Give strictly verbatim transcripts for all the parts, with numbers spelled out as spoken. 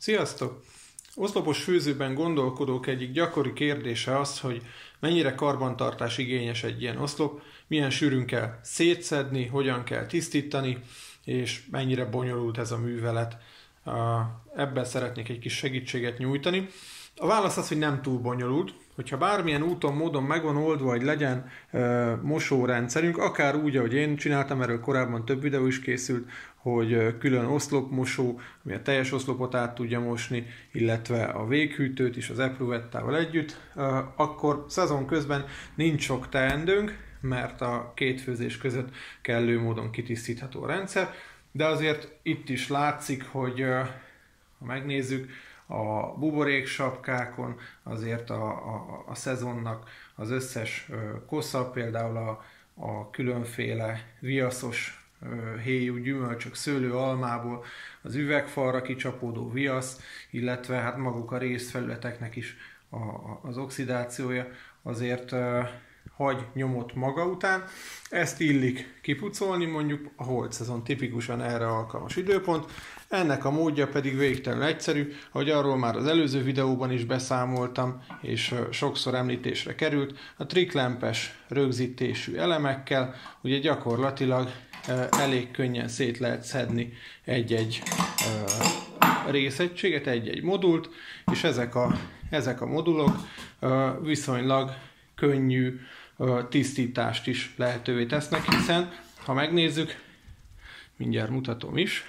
Sziasztok! Oszlopos főzőben gondolkodók egyik gyakori kérdése az, hogy mennyire karbantartás igényes egy ilyen oszlop, milyen sűrűn kell szétszedni, hogyan kell tisztítani, és mennyire bonyolult ez a művelet. Ebben szeretnék egy kis segítséget nyújtani. A válasz az, hogy nem túl bonyolult. Hogyha bármilyen úton, módon megvan oldva, hogy legyen e, mosórendszerünk, akár úgy, ahogy én csináltam, erről korábban több videó is készült, hogy külön oszlopmosó, ami a teljes oszlopot át tudja mosni, illetve a véghűtőt is az epruvettával együtt, e, akkor szezon közben nincs sok teendőnk, mert a két főzés között kellő módon kitisztítható a rendszer, de azért itt is látszik, hogy e, ha megnézzük, a buboréksapkákon azért a, a, a szezonnak az összes kosza, például a, a különféle viaszos héjú gyümölcsök, szőlő, almából az üvegfalra kicsapódó viasz, illetve hát maguk a részfelületeknek is a, a, az oxidációja azért uh, hagy nyomot maga után. Ezt illik kipucolni, mondjuk a holt szezon tipikusan erre alkalmas időpont. Ennek a módja pedig végtelenül egyszerű, ahogy arról már az előző videóban is beszámoltam, és sokszor említésre került, a triklempes rögzítésű elemekkel, ugye gyakorlatilag elég könnyen szét lehet szedni egy-egy részegységet, egy-egy modult, és ezek a, ezek a modulok viszonylag könnyű tisztítást is lehetővé tesznek, hiszen ha megnézzük, mindjárt mutatom is,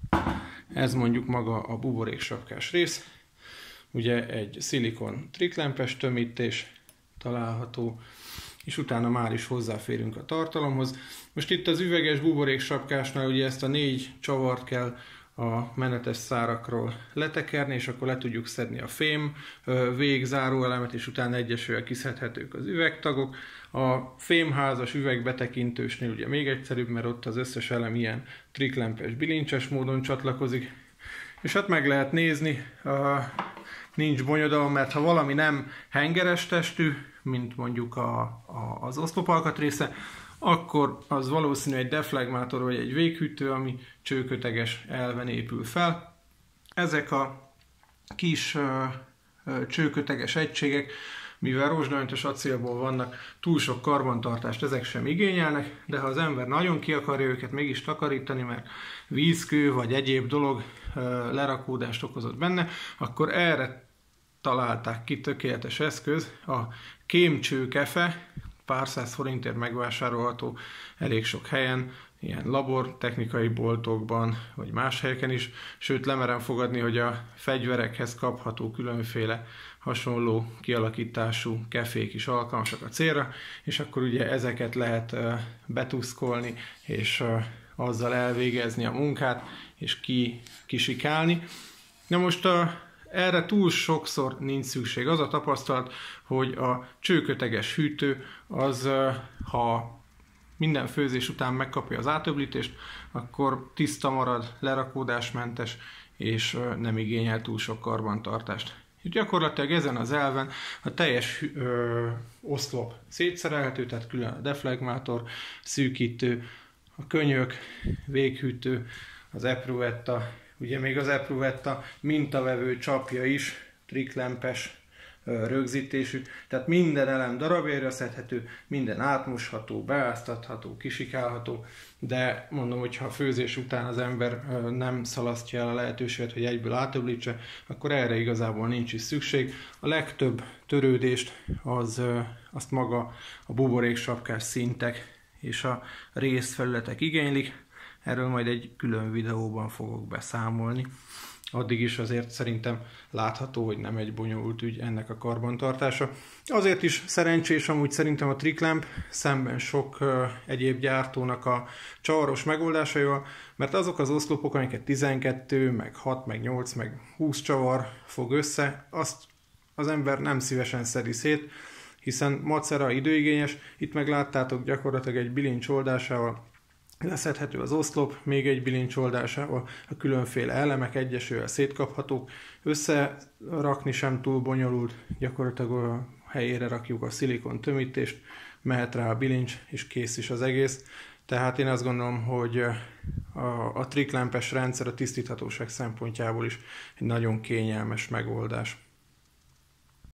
ez mondjuk maga a buboréksapkás rész, ugye egy szilikon triklempes tömítés található, és utána már is hozzáférünk a tartalomhoz. Most itt az üveges buboréksapkásnál ugye ezt a négy csavart kell a menetes szárakról letekerni, és akkor le tudjuk szedni a fém végzáró elemet, és utána egyesével kiszedhetők az üvegtagok. A fémházas üvegbetekintősnél ugye még egyszerűbb, mert ott az összes elem ilyen triklempes, bilincses módon csatlakozik. És hát meg lehet nézni, nincs bonyodalom, mert ha valami nem hengeres testű, mint mondjuk a, a, az oszlopalkatrésze, akkor az valószínű egy deflegmátor vagy egy véghűtő, ami csőköteges elven épül fel. Ezek a kis ö, ö, csőköteges egységek, mivel rozsdamentes acélból vannak, túl sok karbantartást ezek sem igényelnek, de ha az ember nagyon ki akarja őket mégis takarítani, mert vízkő vagy egyéb dolog ö, lerakódást okozott benne, akkor erre találták ki tökéletes eszköz, a kémcsőkefe, pár száz forintért megvásárolható elég sok helyen, ilyen labortechnikai boltokban, vagy más helyeken is, sőt lemerem fogadni, hogy a fegyverekhez kapható különféle hasonló kialakítású kefék is alkalmasak a célra, és akkor ugye ezeket lehet betuszkolni, és azzal elvégezni a munkát, és ki, kisikálni. Na most a erre túl sokszor nincs szükség. Az a tapasztalat, hogy a csőköteges hűtő az, ha minden főzés után megkapja az átöblítést, akkor tiszta marad, lerakódásmentes, és nem igényel túl sok karbantartást. Itt gyakorlatilag ezen az elven a teljes ö, oszlop szétszerelhető, tehát külön a deflegmátor, szűkítő, a könyök, véghűtő, az epruvetta, ugye még az epruvetta mintavevő csapja is triklempes rögzítésű, tehát minden elem darabjaira szedhető, minden átmosható, beáztatható, kisikálható, de mondom, hogy ha a főzés után az ember nem szalasztja el a lehetőséget, hogy egyből átöblítse, akkor erre igazából nincs is szükség. A legtöbb törődést az, azt maga a buboréksapkás szintek és a részfelületek igénylik. Erről majd egy külön videóban fogok beszámolni. Addig is azért szerintem látható, hogy nem egy bonyolult ügy ennek a karbantartása. Azért is szerencsés amúgy szerintem a triklemp szemben sok uh, egyéb gyártónak a csavaros megoldásaival, mert azok az oszlopok, amiket tizenkettő, meg hat, meg nyolc, meg húsz csavar fog össze, azt az ember nem szívesen szedi szét, hiszen macera időigényes. Itt meg láttátok gyakorlatilag egy bilincs oldásával leszedhető az oszlop, még egy bilincs oldásával a különféle elemek egyesével szétkaphatók, összerakni sem túl bonyolult, gyakorlatilag a helyére rakjuk a szilikon tömítést, mehet rá a bilincs, és kész is az egész. Tehát én azt gondolom, hogy a, a trikklámpás rendszer a tisztíthatóság szempontjából is egy nagyon kényelmes megoldás.